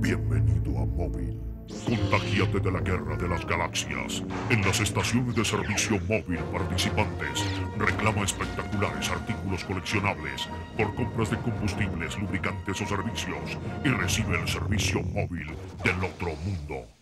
Bienvenido a Móvil. Contagiate de la guerra de las galaxias. En las estaciones de servicio móvil participantes, reclama espectaculares artículos coleccionables por compras de combustibles, lubricantes o servicios y recibe el servicio móvil del otro mundo.